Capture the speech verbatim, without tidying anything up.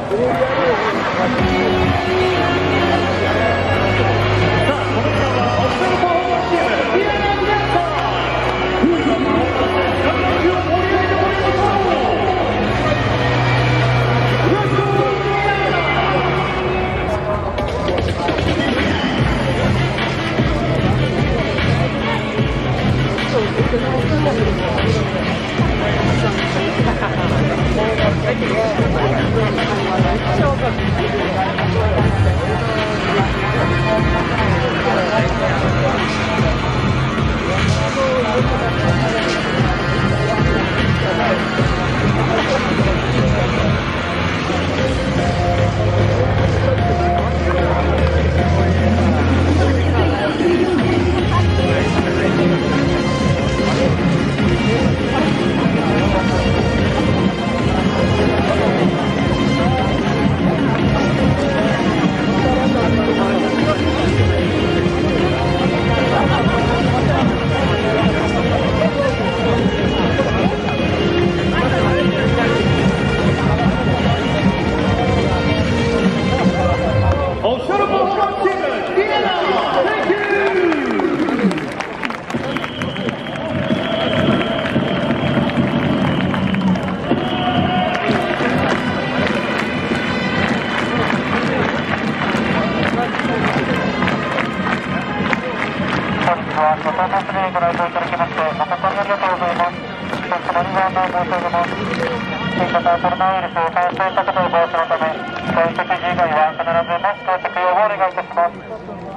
コロナウイルス感染拡大防止のため、外出時以外は必ずマスク着用をお願いいたします。